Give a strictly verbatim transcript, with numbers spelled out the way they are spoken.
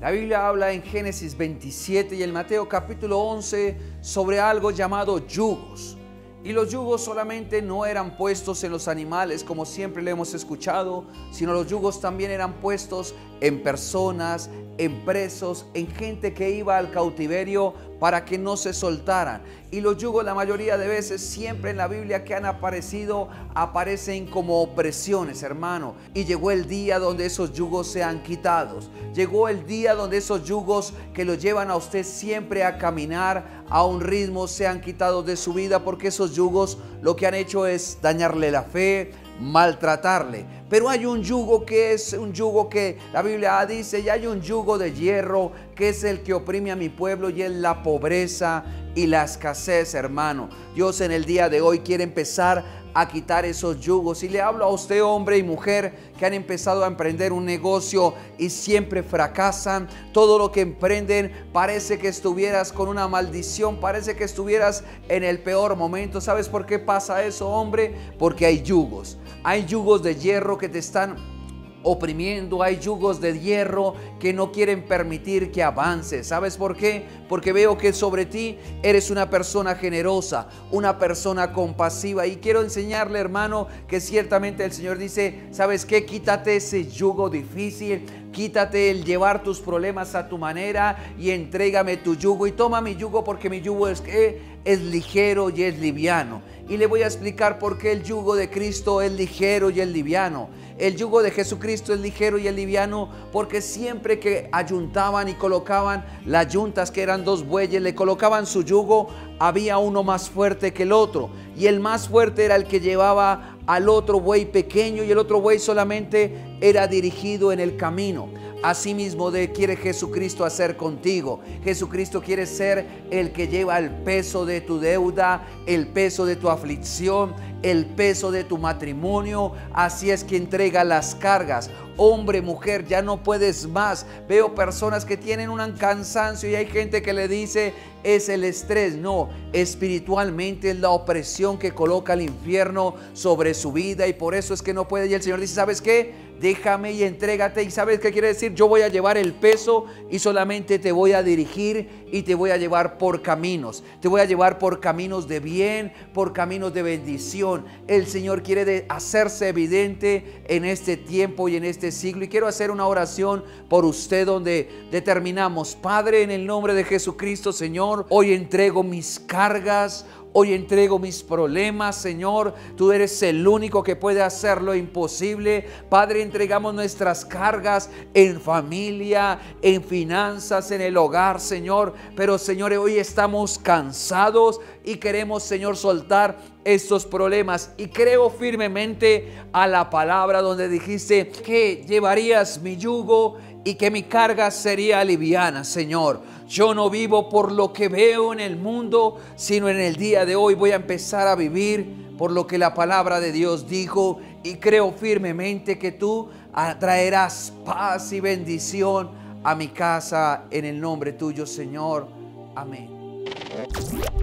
La Biblia habla en Génesis veintisiete y en Mateo capítulo once sobre algo llamado yugos. Y los yugos solamente no eran puestos en los animales, como siempre le hemos escuchado, sino los yugos también eran puestos en personas, en presos, en gente que iba al cautiverio para que no se soltaran. Y los yugos, la mayoría de veces, siempre en la Biblia que han aparecido, aparecen como opresiones, hermano. Y llegó el día donde esos yugos sean quitados. Llegó el día donde esos yugos que lo llevan a usted siempre a caminar a un ritmo sean quitados de su vida, porque esos yugos lo que han hecho es dañarle la fe, maltratarle. Pero hay un yugo que es un yugo que la Biblia dice, y hay un yugo de hierro que es el que oprime a mi pueblo, y es la pobreza y la escasez, hermano. Dios en el día de hoy quiere empezar a quitar esos yugos. Y le hablo a usted, hombre y mujer, que han empezado a emprender un negocio y siempre fracasan. Todo lo que emprenden parece que estuvieras con una maldición, parece que estuvieras en el peor momento. ¿Sabes por qué pasa eso, hombre? Porque hay yugos. Hay yugos de hierro que te están oprimiendo, hay yugos de hierro que no quieren permitir que avances. ¿Sabes por qué? Porque veo que sobre ti eres una persona generosa, una persona compasiva, y quiero enseñarle, hermano, que ciertamente el Señor dice, ¿sabes qué? Quítate ese yugo difícil, quítate el llevar tus problemas a tu manera y entrégame tu yugo, y toma mi yugo, porque mi yugo es que es ligero y es liviano. Y le voy a explicar por qué el yugo de Cristo es ligero y es liviano. El yugo de Jesucristo es ligero y es liviano porque siempre que ayuntaban y colocaban las yuntas, que eran dos bueyes, le colocaban su yugo, había uno más fuerte que el otro, y el más fuerte era el que llevaba al otro buey pequeño, y el otro buey solamente era dirigido en el camino. Asimismo de quiere Jesucristo hacer contigo. Jesucristo quiere ser el que lleva el peso de tu deuda, el peso de tu aflicción, el peso de tu matrimonio. Así es que entrega las cargas. Hombre, mujer, ya no puedes más. Veo personas que tienen un cansancio y hay gente que le dice es el estrés. No, espiritualmente es la opresión que coloca el infierno sobre su vida, y por eso es que no puede. Y el Señor dice, ¿sabes qué? Déjame y entrégate. ¿Y sabes qué quiere decir? Yo voy a llevar el peso y solamente te voy a dirigir y te voy a llevar por caminos. Te voy a llevar por caminos de bien, por caminos de bendición. El Señor quiere de hacerse evidente en este tiempo y en este siglo. Y quiero hacer una oración por usted donde determinamos: Padre, en el nombre de Jesucristo, Señor, hoy entrego mis cargas. Hoy entrego mis problemas, Señor. Tú eres el único que puede hacer lo imposible. Padre, entregamos nuestras cargas en familia, en finanzas, en el hogar, Señor. Pero, Señor, hoy estamos cansados y queremos, Señor, soltar estos problemas. Y creo firmemente a la palabra donde dijiste que llevarías mi yugo y que mi carga sería liviana, Señor. Yo no vivo por lo que veo en el mundo, sino en el día de hoy voy a empezar a vivir por lo que la palabra de Dios dijo, y creo firmemente que tú traerás paz y bendición a mi casa en el nombre tuyo, Señor. Amén.